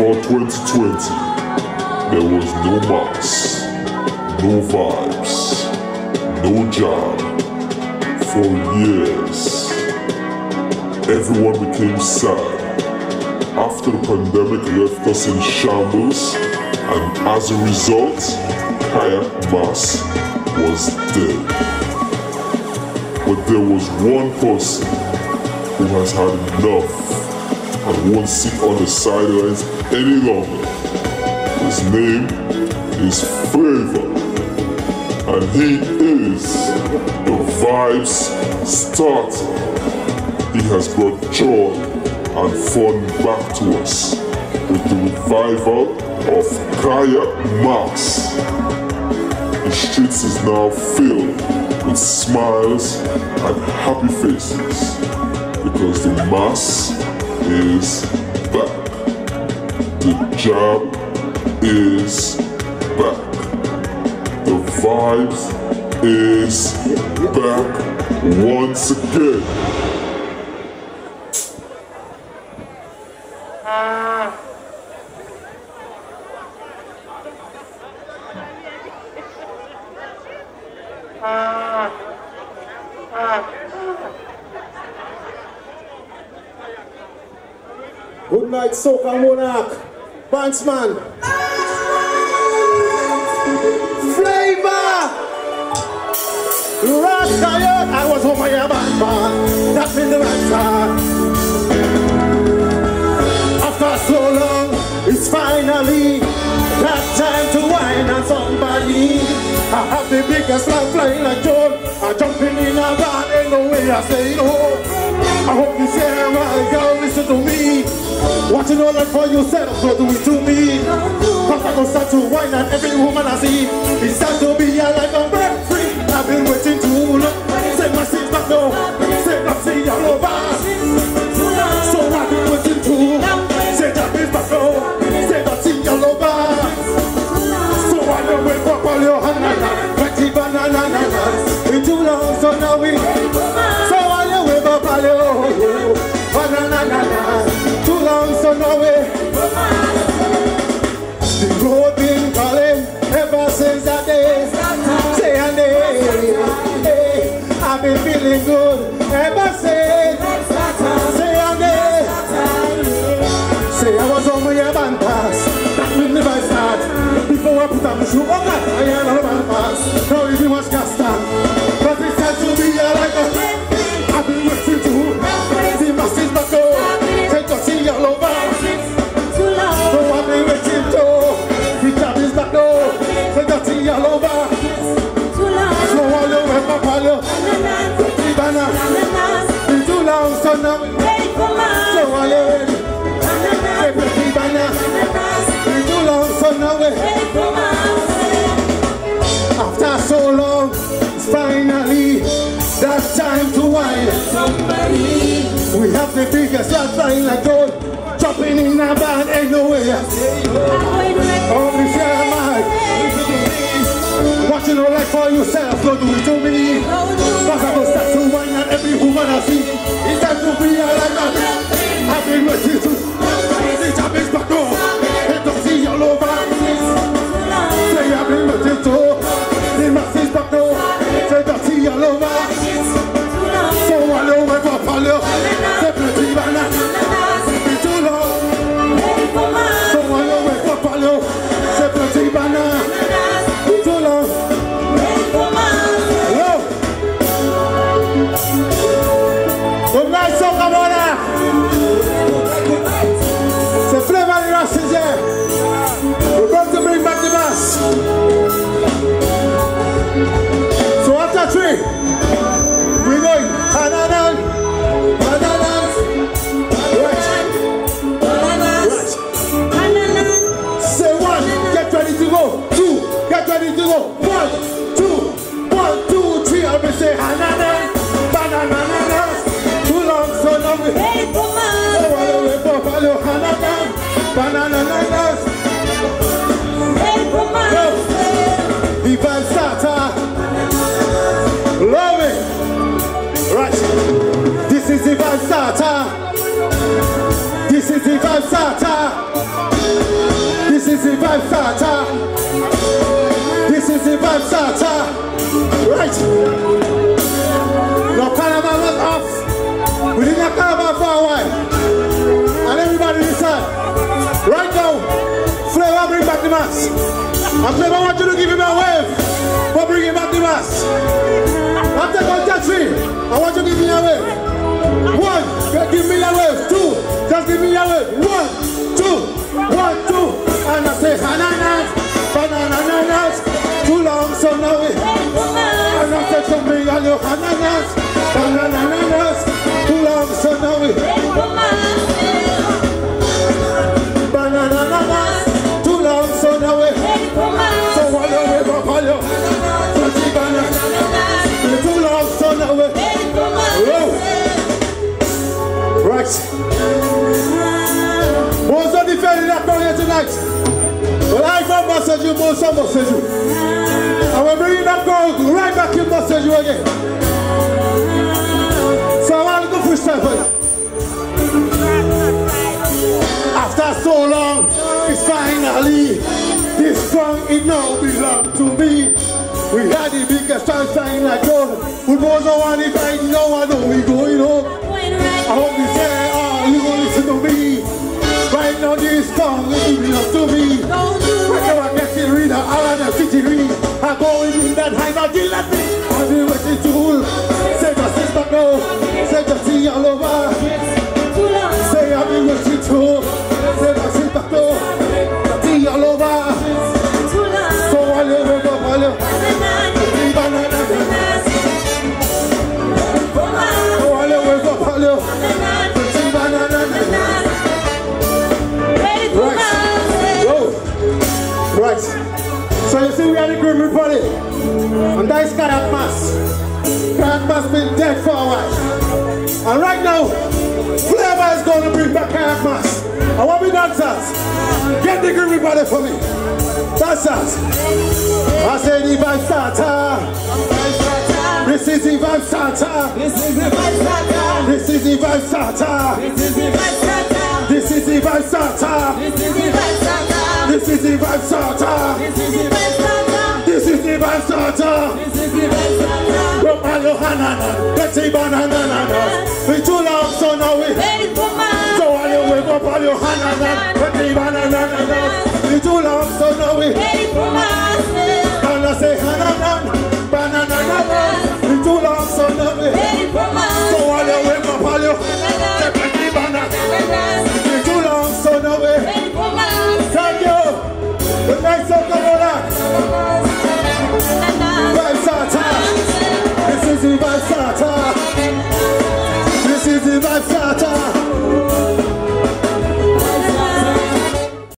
Before 2020, there was no mass, no vibes, no job. For years, everyone became sad after the pandemic left us in shambles, and as a result, Kayak Mass was dead. But there was one person who has had enough and won't sit on the sidelines any longer. His name is Flavor, and he is the Vibes Starter. He has brought joy and fun back to us with the revival of Kayak Mass. The streets is now filled with smiles and happy faces because the mass is back. The job is back. The vibes is back once again. Good night, Soca Monarch, Banksman, Flavor, Rasta. I was home my man, that's in the right. After so long, it's finally that time to whine on somebody. I have the biggest flag flying like John. I'm jumping in a van, ain't no way I say no. I hope you say my girl, listen to me. Watching all that for yourself, so do it to me. Cause I go start to whine and every woman I see, it's time to be like a break free. I've been waiting too long. Say my sins back now. Say my sins all over. So I've been waiting too long. Say that is back now. Say that sins all over. So I don't wake up all your hands. Pretty banana. It's too long, so now we. So I don't wake up all your banana. Too long, so now we. The road been calling ever since that day. Say a day, hey, I've been feeling good ever since. Say a day, say I was on my band pass. That means if I start, before I put on the shoe, oh God, I am on a band pass. Now you must cast down, but it's time to be like a. I've been waiting to see my sins back home. Take a see all over. So I've been waiting to the job is back home. Take a see all over. So all you ever follow, the banana. It's too long, so now so all you ready. Take the banana. It's too long, so now after so long, it's finally that time to whine somebody. We have the biggest flag flying like gold. Jumping in a van, ain't no way. Only share my. Watching all life for yourself, don't do it to me. Cause I go start to whine and every woman I see. It's time to be like that. I've been waiting to. The job is back home. It don't see all over. Say I've been waiting to. The masses back home. Say don't see all over. So all over for Paulo. Say pretty banana. It's too long. So all over for Paulo. Say pretty banana. It's too long. Hello. Good night, Soca Monarch. C'est Flavor the Rasta is here. We're going to bring back the mass. So after 3, we're going banana. Right. Say 1, get ready to go. 2, get ready to go. 1, 2, 3. I'll be say banana. Too long, so long we. Banana. The Vibes Starter. Love it. Right. This is the Vibes Starter. This is the Vibes Starter. the vibe starter. This is the vibe starter. Right. Now Carnival was off. We didn't have Carnival for a while. And everybody decide. Right now, Flavor bring back the mass. And Flavor want you to give him a wave. But bring him back the mass. After count 3, I want you to give me a wave. 1, give me a wave. 2, just give me a wave. 1, 2, 1, 2. And I say bananas, bananas. Too long, so now we. And I say to me, and you bananas, bananas. Too long, so now we. Bananas, too long, so now we. So while you wave up on you, too long, so now we. Right. Most of the family that come here tonight. But I can message you, most of message you. And we're bringing that girl right back in message you again. So I want to go freestyle for you. After so long, it's finally this song, it now belongs to me. We had the biggest time like gold. We both know what it right now, I know we going home. I hope you say, oh, you gonna listen to me. Right now this song, it belongs to me. Whenever I get it read, I the city read. I go in that high, now deal at me. I'll be waiting to say just sit back now. Say just see all over. Say I'll be waiting to say just sit back now. See all over. So while you wake up, while you right. So you see we are the Grim Party. And that is Kayak Mass. Kayak Mass been dead for a while. And right now, Flavor is going to bring back Kayak Mass. I want me dancers. Get the Grim Party for me. Dancers. I say the vibe starter. This is the vibe starter. This is the vibe starter. This is the vibe starter. This is the vibe starter. This is the vibe starter. This is the vibe starter. This is the vibe starter. This is the vibe starter. This is the vibe starter. Go on your banana. Let's say banana. We too long, so now we. So while you wake up on your banana, let's say banana. We too long, so now we. And I say banana. We too long, so now we. So while you wake up on your banana. We too long, so now we. Thank you. The next song coming up. Vibe starter. This is the vibe starter.